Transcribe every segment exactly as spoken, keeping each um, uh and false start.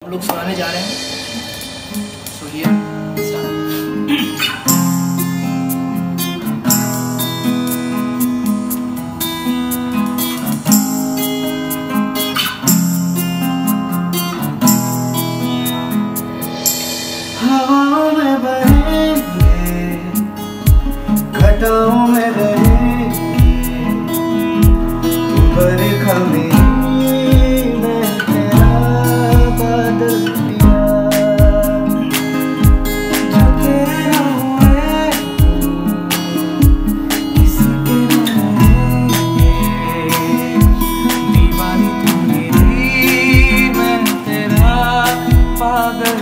हम लोग सुनाने जा रहे हैं। सो हियर हवाओं में बहेंगे, घटाओं में रहेंगे, बरखा में मैं तेरा बादल पिया, जो तेरे न हुए किसी के न रहेंगे, दीवानी तू मेरी मैं तेरा पागल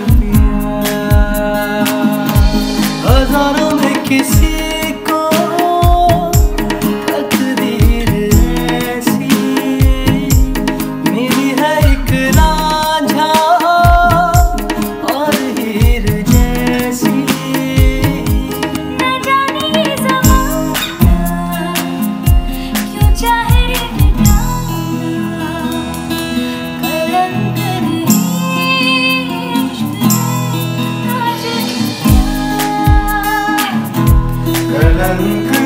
हजारों में किसी को तकदीर ऐसी मेरी है एक रांझा और हीर जैसी। न जाने ये ज़माना क्यों चाहे रे मिटाना, कलंक नहीं इश्क़ आज कलंक